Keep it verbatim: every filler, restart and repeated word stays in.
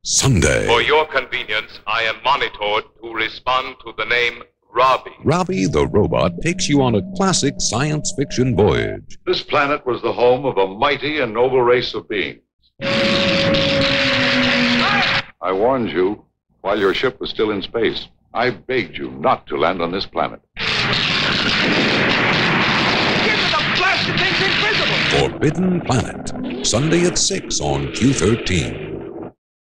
Sunday. For your convenience, I am monitored to respond to the name Robbie. Robbie the robot takes you on a classic science fiction voyage. This planet was the home of a mighty and noble race of beings. I warned you while your ship was still in space. I begged you not to land on this planet. Forbidden Planet, Sunday at six on Q thirteen.